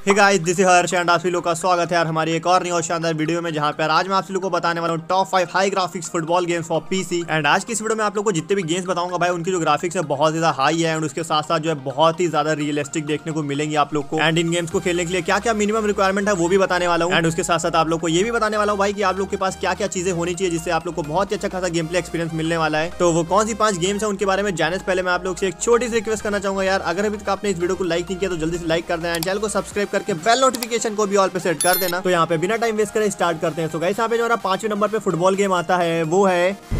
Hey guys, this is Harsh and आप सभी लोग का स्वागत है यार हमारी एक और नई और शानदार वीडियो में, जहां पर आज मैं आप सभी लोग को बताने वाला हूं top 5 high graphics football games for PC. And आज की इस वीडियो में आप लोग को जितने भी गेम्स बताऊंगा भाई, उनकी जो ग्राफिक्स है बहुत ज्यादा हाई है एंड उसके साथ साथ जो है बहुत ही ज्यादा रियलिस्टिक देखने को मिलेंगे आप लोग को। एंड इन गेम्स को खेलने के लिए क्या क्या मिनिमम रिक्वायरमेंट है वो भी बताने वाला हूँ। एंड उसके साथ साथ आप लोग को ये भी बताने वाला हूँ भाई कि आप लोग के पास क्या क्या चीजें होनी चाहिए जिससे आप लोग को बहुत ही अच्छा खासा गेम प्ले एक्सपीरियंस मिलने वाला है। तो वो कौन सी 5 गेम्स है उनके बारे में जानने से पहले मैं आप लोग से एक छोटी सी रिक्वेस्ट करना चाहूंगा यार, अगर अभी तक आपने इस वीडियो को लाइक नहीं किया तो जल्दी से लाइक कर देना, चैनल को सब्सक्राइब करके बेल नोटिफिकेशन को भी ऑल पे सेट कर देना। तो यहाँ पे बिना टाइम वेस्ट करे स्टार्ट करते हैं। तो गाइस यहाँ पे जो हमारा 5वें नंबर पे फुटबॉल गेम आता है वो है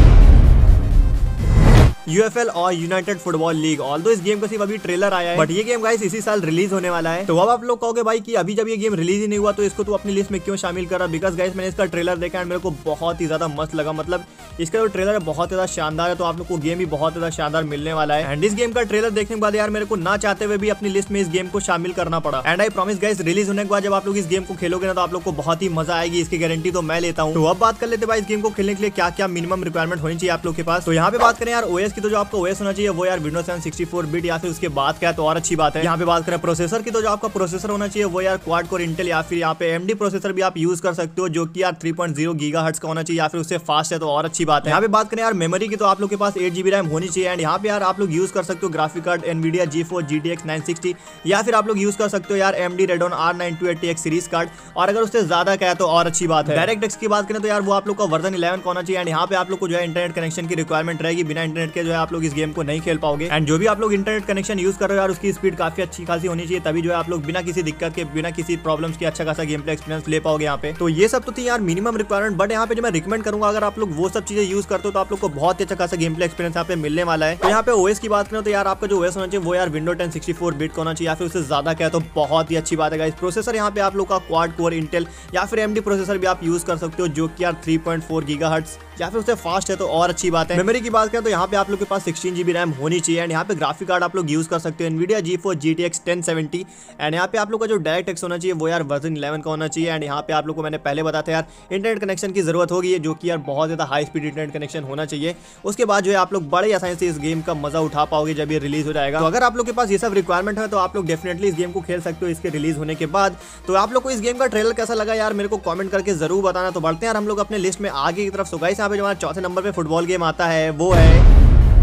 यूएफएल और यूनाइटेड फुटबॉल लीग। ऑल्दो इस गेम का सिर्फ अभी ट्रेलर आया है, बट ये गेम गाइस इसी साल रिलीज होने वाला है। तो अब आप लोग कहोगे भाई कि अभी जब ये गेम रिलीज ही नहीं हुआ तो इसको तू अपनी लिस्ट में क्यों शामिल कर रहा? बिकॉज गाइस मैंने इसका ट्रेलर देखा एंड मेरे को बहुत ही ज्यादा मस्त लगा। मतलब इसका जो ट्रेलर है बहुत ज्यादा शानदार है, तो आप लोग को गेम भी बहुत ज्यादा शानदार मिलने वाला है। एंड इस गेम का ट्रेलर देखने के बाद यार मेरे को ना चाहते हुए भी अपनी लिस्ट में इस गेम को शामिल करना पड़ा। And I promise guys, release होने के बाद जब आप लोग इस गेम को खेलोगे ना तो आप लोग को बहुत ही मजा आएगी, इसकी गारंटी तो मैं लेता हूँ। तो अब बात कर लेते भाई इस गेम को खेलने के लिए क्या क्या मिनिमम रिक्वायरमेंट होनी चाहिए आप लोग के पास। तो यहाँ पे बात करें यार ओएस की, तो जो आपका ओएस होना चाहिए वो यार विंडोज 7 64 बिट या फिर उसके बाद क्या, तो और अच्छी बात है। यहाँ पे बात करें प्रोसेसर की, तो जो आपका प्रोसेसर होना चाहिए वो यार क्वाड कोर इंटेल या फिर यहाँ पे एमडी प्रोसेसर भी आप यूज कर सकते हो, जो कि यार 3.0 गीगाहर्ट्ज का होना चाहिए या फिर उससे फास्ट है, तो और अच्छी बात है। यहाँ पे बात करें यार मेमोरी की, तो आप लोग के पास 8GB रैम होनी चाहिए। एंड यहाँ पे यार आप लोग यूज कर सकते हो graphic card Nvidia GeForce GTX 960 या फिर आप लोग यूज कर सकते हो यार AMD Radeon R928X series card, और अगर उससे ज्यादा क्या है तो और अच्छी बात है। डायरेक्ट एक्स की बात करें तो यार वो आप लोग का वर्जन 11 का होना चाहिए। एंड यहाँ पे आप लोग को जो है इंटरनेट कनेक्शन की रिक्वायरमेंट रहेगी, बिना इंटरनेट के जो है आप लोग इस गेम को नहीं खेल पाओगे। एंड जो भी आप लोग इंटरनेट कनेक्शन यूज कर रहे हो यार उसकी स्पीड काफी अच्छी खासी होनी चाहिए, तभी जो है आप लोग बिना किसी दिक्कत के बिना किसी प्रॉब्लम्स के अच्छा खासा गेम प्ले एक्सपीरियंस ले पाओगे यहाँ पे। तो ये सब तो थी यार मिनिमम रिक्वायरमेंट, बट यहाँ पे जो मैं रिकमेंड करूंगा अगर आप लोग वो सब चीजें यूज करते हो तो आप लोग को बहुत ही अच्छा खासा गेम प्ले एक्सपीरियंस यहाँ पे मिलने वाला है। तो यहाँ पे ओएस की बात करें तो यार आपका जो ओएस होना चाहिए वो यार विंडो 10 64 बिट का होना चाहिए या फिर उससे ज्यादा क्या, तो बहुत ही अच्छी बात है गाइस। प्रोसेसर यहाँ पे आप लोग का क्वाड कोर इंटेल या फिर AMD प्रोसेसर भी आप यूज कर सकते हो, जो कि यार 3.4 गीगाहर्ट्ज या फिर उससे फास्ट है, तो और अच्छी बात है। मेमोरी की बात करें तो यहाँ पे आप लोग के पास 16GB रैम होनी चाहिए। एंड यहाँ पे ग्राफिक कार्ड आप लोग यूज कर सकते हो एनवीडिया GeForce GTX 1070। एंड यहाँ पे आप लोग का जो डायरेक्ट एक्स होना चाहिए वो यार वर्जन 11 का होना चाहिए। एंड यहाँ पे आप लोग को मैंने पहले बताया था यार इंटरनेट कनेक्शन की जरूरत होगी, जो कि यार बहुत ज्यादा हाई स्पीड इंटरनेट कनेक्शन होना चाहिए। उसके बाद जो है आप लोग बड़े आसानी से इस गेम का मजा उठा पाओगे जब ये रिलीज हो जाएगा। तो अगर आप लोग के पास ये सब रिक्वायरमेंट है तो आप लोग डेफिनेटली इस गेम को खेल सकते हो इसके रिलीज होने के बाद। तो आप लोग को इस गेम का ट्रेलर कैसा लगा यार मेरे को कमेंट करके जरूर बताना। तो बढ़ते हैं यार हम लोग अपने लिस्ट में आगे की तरफ। सो गाइस यहाँ पे जो हमारा चौथे नंबर पे फुटबॉल गेम आता है वो है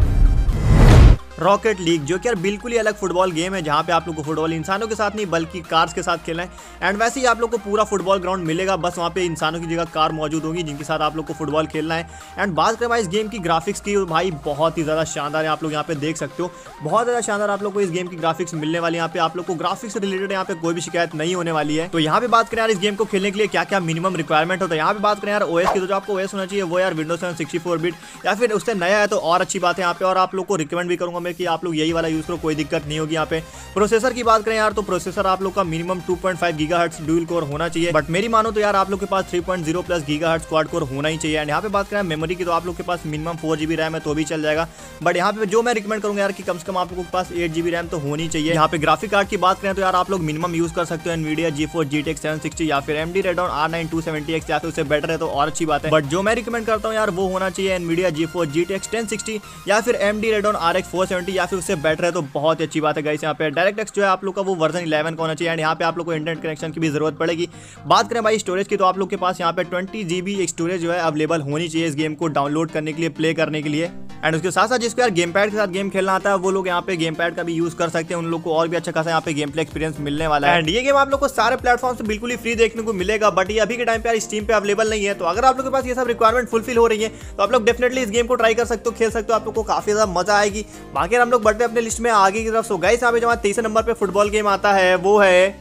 रॉकेट लीग, जो कि यार बिल्कुल ही अलग फुटबॉल गेम है, जहाँ पे आप लोग को फुटबॉल इंसानों के साथ नहीं बल्कि कार्स के साथ खेलना है। एंड वैसे ही आप लोग को पूरा फुटबॉल ग्राउंड मिलेगा, बस वहाँ पे इंसानों की जगह कार मौजूद होगी जिनके साथ आप लोग को फुटबॉल खेलना है। एंड बात करें भाई इस गेम की ग्राफिक्स की, भाई बहुत ही ज़्यादा शानदार है, आप लोग यहाँ पे देख सकते हो बहुत ज़्यादा शानदार आप लोग को इस गेम की ग्राफिक्स मिलने वाली है। यहाँ पे आप लोग को ग्राफिक्स से रिलेटेड यहाँ पे कोई भी शिकायत नहीं होने वाली है। तो यहाँ पे बात करें यार इस गेम को खेलने के लिए क्या क्या मिनिमम रिक्वायरमेंट हो, तो यहाँ पे बात करें यार ओएस की, तो जो आपको ओएस होना चाहिए वो यार विंडोज 7 64 बिट या फिर उससे नया है, तो और अच्छी बात है यहाँ पे। और आप लोग को रिकमेंड भी करूंगा मैं कि आप लोग यही वाला यूज करो, कोई दिक्कत नहीं होगी यहाँ पे। प्रोसेसर की बात करें यार तो प्रोसेसर आप लोग का मिनिमम 2.5 गीगाहर्ट्ज ड्यूल कोर होना चाहिए, बट मेरी मानो तो यार आप लोग के पास 3.0 प्लस गीगाहर्ट्ज क्वाड कोर होना ही चाहिए। एंड यहाँ पे बात करें मेमोरी की, तो आप लोग के पास मिनिमम 4GB रैम है तो भी चल जाएगा, बट यहाँ पे जो मैं रिकमेंड करूंगा यार कि कम से कम आप लोगों के पास 8GB रैम तो होनी चाहिए। यहाँ पे ग्राफिक कार्ड की बात करें तो यार आप लोग मिनिमम यूज कर सकते हो एनवीडिया GeForce GTX 760 या फिर AMD Radeon R9 270X या फिर उससे बेटर है, तो और अच्छी बात है। बट जो मैं रिकमेंड करता हूँ यार वो होना चाहिए एनवीडिया GeForce GTX 1060 या फिर AMD Radeon RX 470 या फिर उससे बेटर है, तो बहुत अच्छी बात है गाइस। यहाँ पे डायरेक्ट एक्स जो है आप लोग का वो वर्जन 11 का होना चाहिए। एंड यहाँ पे आप लोग को इंटरनेट कनेक्शन की भी जरूरत पड़ेगी। बात करें भाई स्टोरेज की, तो आप लोग के पास यहाँ पे 20GB स्टोरेज जो है अवेलेबल होनी चाहिए इस गेम को डाउनलोड करने के लिए, प्ले करने के लिए। एंड उसके साथ साथ जिसको यार गेम पैड के साथ गेम खेलना आता है वो लोग यहाँ पे गेम पैड का भी यूज कर सकते हैं, उन लोग को और भी अच्छा खासा यहाँ पे गेम प्ले एक्सपीरियंस मिलने वाला है। एंड ये गेम आप लोग को सारे प्लेटफॉर्म से बिल्कुल ही फ्री देखने को मिलेगा, बट ये अभी के टाइम पे यार स्टीम पे अवेलेबल नहीं है। तो अगर आप लोग के पास ये सब रिक्वायरमेंट फुलफिल हो रही है तो आप लोग डेफिनेटली इस गेम को ट्राई कर सकते हो, खेल सकते हो, आप लोग को काफी ज्यादा मजा आएगी। बाकी हम लोग बढ़ते अपने लिस्ट में आगे की तरफ। सो गाइस यहाँ पे जो 23 नंबर पे फुटबॉल गेम आता है वो है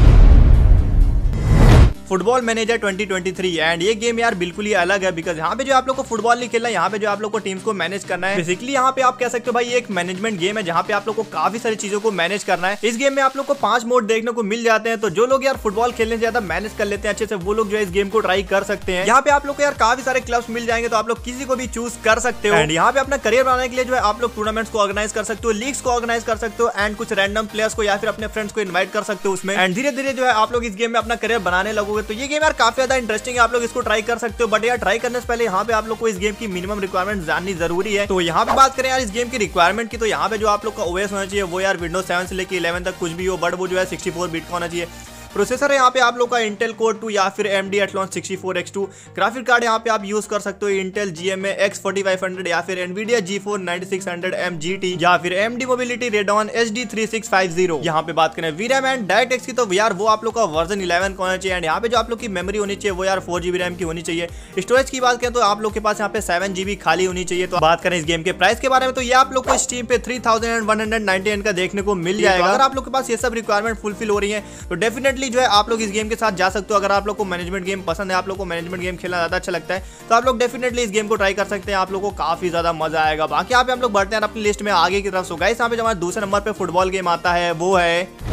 फुटबॉल मैनेजर 2023। एंड ये गेम यार बिल्कुल ही अलग है, बिकॉज यहाँ पे जो आप लोग को फुटबॉल नहीं खेलना है, यहाँ पे जो आप लोग को टीम्स को मैनेज करना है। बेसिकली यहाँ पे आप कह सकते हो भाई एक मैनेजमेंट गेम है जहाँ पे आप लोग को काफी सारी चीजों को मैनेज करना है। इस गेम में आप लोग को 5 मोड देखने को मिल जाते हैं, तो जो लोग यार फुटबॉल खेलने से ज्यादा मैनेज कर लेते हैं अच्छे से, वो लोग जो है इस गेम को ट्राई कर सकते हैं। यहाँ पे आप लोग को यार काफी सारे क्लब्स मिल जाएंगे, तो आप लोग किसी को भी चूज कर सकते हो। एंड यहाँ पे अपना करियर बनाने के लिए जो है आप लोग टूर्नामेंट्स को ऑर्गेनाइज कर सकते हो, लीग्स को ऑर्गेनाइज कर सकते हो, एंड कुछ रैंडम प्लेयर्स को या फिर अपने फ्रेंड्स को इन्वाइट कर सकते हो उसमें। एंड धीरे धीरे जो है आप लोग इस गेम में अपना करियर बनाने लगोगे। करोगे तो ये गेम यार काफी ज्यादा इंटरेस्टिंग है, आप लोग इसको ट्राई कर सकते हो। बट यार ट्राई करने से पहले यहाँ पे आप लोग को इस गेम की मिनिमम रिक्वायरमेंट जाननी जरूरी है। तो यहाँ पे बात करें यार इस गेम की रिक्वायरमेंट की, तो यहाँ पे जो आप लोग का ओएस होना चाहिए वो यार विंडोज 7 से लेकर 11 तक कुछ भी हो, बट वो जो है 64 बिट का होना चाहिए। प्रोसेसर है यहाँ पे आप लोग का इंटेल कोर 2 या फिर AMD Athlon 64X2। Graphic card यहाँ पे आप यूज कर सकते हो इंटेल GMA X4500 या फिर NVIDIA GeForce 9600M GT या फिर AMD Mobility Radeon HD 3650। यहाँ पे बात करें VRAM एंड DirectX की, तो यार वो आप लोग का वर्जन 11 का होना चाहिए। एंड यहाँ पे जो आप लोग की मेमोरी होनी चाहिए वो यार 4GB रैम की होनी चाहिए। स्टोरेज की बात करें तो आप लोग के पास यहाँ पे 7GB खाली होनी चाहिए। तो बात करें इस गेम के प्राइस के बारे में, तो ये आप लोग को स्टीम पे 3199 का देखने को मिल जाएगा। अगर आप लोग के पास ये सब रिक्वायरमेंट फुलफिल हो रही है तो डेफिनेटली जो है आप लोग इस गेम के साथ जा सकते हो। अगर आप लोग को मैनेजमेंट गेम पसंद है, आप लोग को मैनेजमेंट गेम खेलना ज्यादा अच्छा लगता है, तो आप लोग डेफिनेटली इस गेम को ट्राई कर सकते हैं। आप लोग को काफी ज्यादा मजा आएगा। बाकी यहाँ पे हम लोग बढ़ते हैं अपनी लिस्ट में आगे की तरफ। सो गाइस यहाँ पे जो हमारे दूसरे नंबर पे फुटबॉल गेम आता है वो है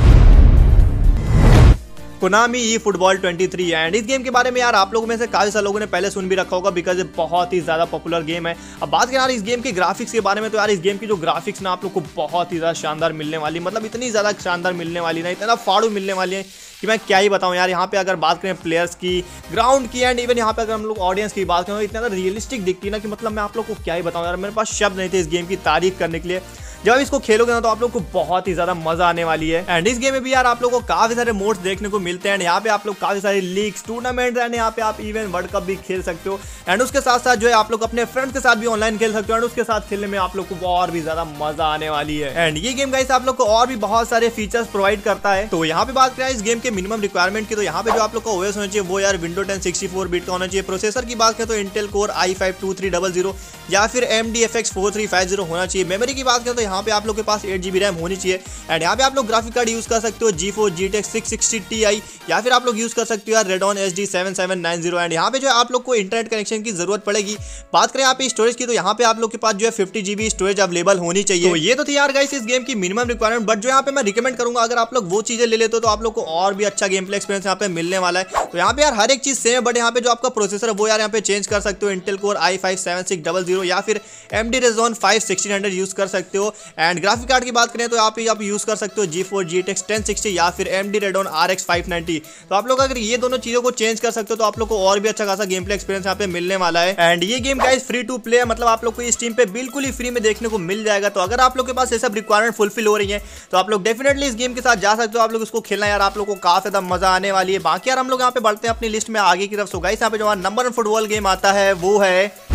Konami eFootball 23। एंड इस गेम के बारे में यार आप लोगों में से काफी सारे लोगों ने पहले सुन भी रखा होगा, बिकॉज ये बहुत ही ज्यादा पॉपुलर गेम है। अब बात करें यार इस गेम के ग्राफिक्स के बारे में, तो यार इस गेम की जो ग्राफिक्स ना आप लोग को बहुत ही ज्यादा शानदार मिलने वाली, मतलब इतनी ज्यादा शानदार मिलने वाली ना, इतना फाड़ू मिलने वाली है कि मैं क्या ही बताऊं यार। यहाँ पे अगर बात करें प्लेयर्स की, ग्राउंड की, एंड इवन यहाँ पे अगर हम लोग ऑडियंस की बात करें तो इतना रियलिस्टिक दिखती है ना कि मतलब मैं आप लोग को क्या ही बताऊं यार, मेरे पास शब्द नहीं थे इस गेम की तारीफ करने के लिए। जब आप इसको खेलोगे ना तो आप लोग को बहुत ही ज्यादा मजा आने वाली है। एंड इस गेम में भी यार आप लोग को काफी सारे मोड्स देखने को मिलते हैं। यहाँ पे आप लोग काफी सारे लीग्स, टूर्नामेंट, एंड यहाँ पे आप इवन वर्ल्ड कप भी खेल सकते हो। एंड उसके साथ साथ जो है आप लोग अपने फ्रेंड्स के साथ भी ऑनलाइन खेल सकते हो। एंड उसके साथ खेलने में आप लोग को और भी ज्यादा मजा आने वाली है। एंड ये गेम गाइस आप लोग को और भी बहुत सारे फीचर्स प्रोवाइड करता है। तो यहाँ पे बात करें इस गेम के मिनिमम रिक्वायरमेंट की, तो यहाँ पे जो आप लोग का ओएस होना चाहिए वो यार विंडोज 10 64 बिट का होना चाहिए। प्रोसेसर की बात करें तो इंटेल कोर i5-2300 या फिर AMD FX 4350 होना चाहिए। मेमोरी की बात करें तो यहाँ पे आप लोग के पास 8GB रैम होनी चाहिए। एंड यहाँ पे आप लोग ग्राफिक कार्ड यूज कर सकते हो GeForce GTX 660 Ti या फिर आप लोग यूज कर सकते हो यार Radeon HD 7790। एंड यहाँ पे जो है आप लोग को इंटरनेट कनेक्शन की जरूरत पड़ेगी। बात करें यहाँ पे स्टोरेज की, तो यहाँ पे आप लोग के पास जो है 50GB स्टोरेज अवेलेबल होनी चाहिए। तो ये तो थी यार गाइस इस गेम की मिनिमम रिक्वायरमेंट। बट जो यहाँ पे मैं रिकमेंड करूंगा अगर आप लोग वो चीजें ले लेते हो तो आप लोग को और भी अच्छा गेम प्ले एक्सपीरियंस यहाँ पे मिलने वाला है। तो यहाँ पे यार हर एक चीज सेम है, बट यहाँ पे जो आपका प्रोसेसर है वो यार यहाँ पे चेंज कर सकते हो। इंटेल कोर i5-7600 या फिर AMD Radeon 5-1600 यूज कर सकते हो। एंड ग्राफिक कार्ड की बात करें तो आप यूज कर सकते हो GeForce GTX 1060 या फिर AMD Radeon RX 590। तो आप लोग अगर ये दोनों चीजों को चेंज कर सकते हो तो आप लोग को और भी अच्छा खासा गेम प्ले एक्सपीरियंस यहाँ पे मिलने वाला है। एंड ये game guys free to play है, मतलब आप लोग को इस टीम पे बिल्कुल ही फ्री में देखने को मिल जाएगा। तो अगर आप लोग के पास ये सब रिक्वायरमेंट फुलफिल हो रही है तो आप लोग डेफिनेटली इस गेम के साथ जा सकते हो। आप लोग इसको खेलना यार आप लोग को काफी ज्यादा मजा आने वाली है। बाकी यार हम लोग यहाँ पे बढ़ते हैं अपनी लिस्ट में आगे की तरफ। सो गाइस यहाँ पे जो नंबर 1 फुटबॉल गेम आता है वो है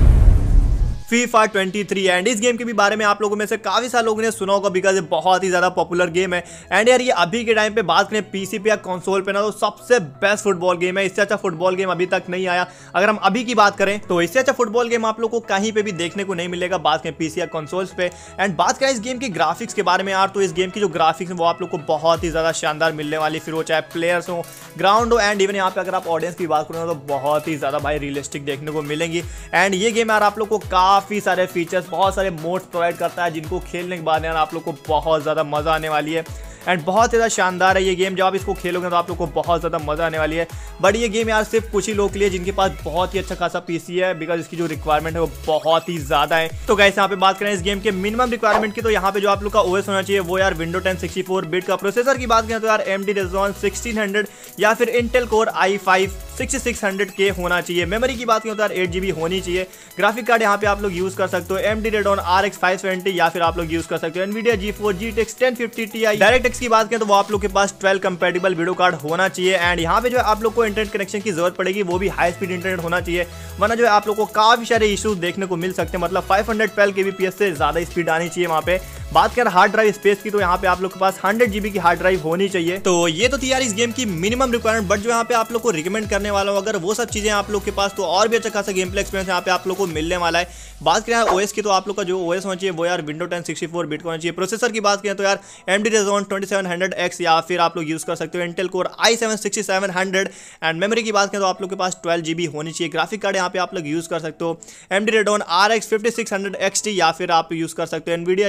FIFA 23। एंड इस गेम के भी बारे में आप लोगों में से काफी सारे लोगों ने सुना होगा, बिकॉज ये बहुत ही ज्यादा पॉपुलर गेम है। एंड यार ये अभी के टाइम पे बात करें पीसी पे या कंसोल पे ना तो सबसे बेस्ट फुटबॉल गेम है। इससे अच्छा फुटबॉल गेम अभी तक नहीं आया। अगर हम अभी की बात करें तो इससे अच्छा फुटबॉल गेम आप लोग को कहीं पे भी देखने को नहीं मिलेगा, बात करें पीसी या कंसोल्स पे। एंड बात करें इस गेम के ग्राफिक्स के बारे में यार, तो इस गेम की जो ग्राफिक्स है वो आप लोग को बहुत ही ज्यादा शानदार मिलने वाली, फिर वो चाहे प्लेयर्स हो, ग्राउंड हो, एंड इवन यहाँ पे अगर आप ऑडियंस की बात करो तो बहुत ही ज्यादा भाई रियलिस्टिक देखने को मिलेंगी। एंड ये गेम यार आप लोग को काफी सारे फीचर, बहुत सारे मोड्स प्रोवाइड करता है जिनको खेलने के बाद यार आप लोग को बहुत ज्यादा मजा आने वाली है। एंड बहुत ज़्यादा शानदार है ये गेम। जब आप इसको खेलोगे तो आप लोग को बहुत ज़्यादा मजा आने वाली है। बट ये गेम यार सिर्फ कुछ ही लोग के लिए जिनके पास बहुत ही अच्छा खासा पीसी है, बिकॉज इसकी जो रिक्वायरमेंट है वो बहुत ही ज़्यादा है। तो गाइस यहाँ पे बात करें इस गेम के मिनिमम रिक्वायरमेंट की, तो यहाँ पे जो आप लोग का ओएस होना चाहिए वो यार विंडोज 10 64 बिट का। प्रोसेसर की बात करें तो यार AMD Radeon 1600 या फिर इंटेल कोर i5 6600K होना चाहिए। मेमोरी की बात करें तो यार 8GB होनी चाहिए। ग्राफिक कार्ड यहाँ पे आप लोग यूज कर सकते हो AMD Radeon RX 570 या फिर आप लोग यूज कर सकते हो NVIDIA GeForce GTX 1050 Ti। DirectX की बात करें तो वो आप लोग के पास 12 कंपैटिबल वीडियो कार्ड होना चाहिए। एंड यहाँ पे जो है आप लोग को इंटरनेट कनेक्शन की जरूरत पड़ेगी, वो भी हाई स्पीड इंटरनेट होना चाहिए, वरना जो है आप लोग को काफी सारे इश्यूज देखने को मिल सकते हैं। मतलब 512 kbps से ज्यादा स्पीड आनी चाहिए वहाँ पे। बात करें हार्ड ड्राइव स्पेस की, तो यहाँ पे आप लोग के पास 100GB की हार्ड ड्राइव होनी चाहिए। तो ये तो थी यार इस गेम की मिनिमम रिक्वायरमेंट। बट जो यहाँ पे आप लोग को रिकमेंड करने वाला हूँ, अगर वो सब चीजें आप लोग के पास तो और भी अच्छा खासा गेम प्ले एक्सपीरियंस यहाँ पे आप लोग को मिलने वाला है। बात करें ओएस की, तो आप लोग का जो ओएस होना चाहिए वो यार विंडोज 10 64 बिट होना चाहिए। प्रोसेसर की बात करें तो यार AMD Radeon 2700X या फिर आप लोग यूज कर सकते हो Intel core i7 6700। And memory की बात करें तो आप लोग के पास 12GB होनी चाहिए। ग्राफिक कार्ड यहाँ पे आप लोग यूज कर सकते हो AMD Radeon RX 5600 XT या फिर आप यूज कर सकते हो NVIDIA GeForce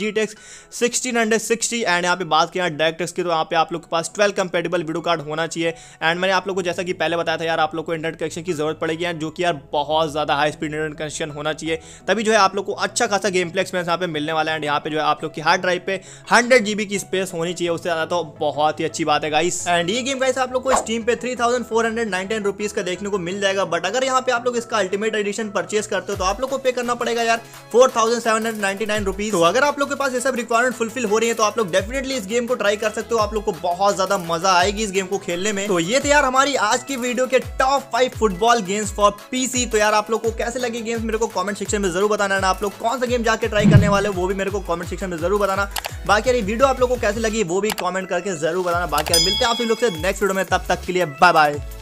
GTX 1660 एंड यहाँ पे बात किया डायरेक्टर्स की तो यहाँ पे आप लोग के पास 12 कंपेटेबल वीडियो कार्ड होना चाहिए। एंड मैंने आप लोग को जैसा कि पहले बताया था यार, आप लोग को इंटरनेट कनेक्शन की जरूरत पड़ेगी यार, जो कि यार बहुत ज़्यादा हाई स्पीड इंटरनेट कनेक्शन होना चाहिए, तभी जो है आप लोग को अच्छा खासा गेम प्ले एक्सपीरियंस यहाँ पे मिलने वाला है। एंड यहाँ पे जो है आप लोग की हार्ड ड्राइव पे 100 GB की स्पेस होनी चाहिए, उससे ज़्यादा तो बहुत ही अच्छी बात है गाइस। एंड ये गेम गाइस आप लोग को स्टीम पे 3499 रुपीज़ का देखने को मिल जाएगा, बट अगर यहाँ पे आप लोग इसका अल्टीमेट एडिशन परचेस करते हो तो आप लोग को पे करना पड़ेगा यार 4799 रुपीज़। तो अगर आप लोग के पास ये सब रिक्वायरमेंट फुलफिल हो रही है तो आप लोग डेफिनेटली इस गेम को ट्राई कर सकते हो, आप लोग को बहुत ज्यादा मजा आएगी इस गेम को खेलने में। तो ये थे यार हमारी आज की वीडियो के top 5 football games for PC. तो यार आप लोग को कैसे लगे गेम्स मेरे को कमेंट सेक्शन में जरूर बताना है, आप लोग कौन सा गेम जाके ट्राई करने वाले हो वो भी मेरे को कमेंट सेक्शन में जरूर बताना। बाकी यार ये वीडियो आप लोग को कैसे लगी वो भी कमेंट करके जरूर बताना। बाकी यार मिलते हैं आप लोग से नेक्स्ट वीडियो में, तब तक के लिए बाय बाय।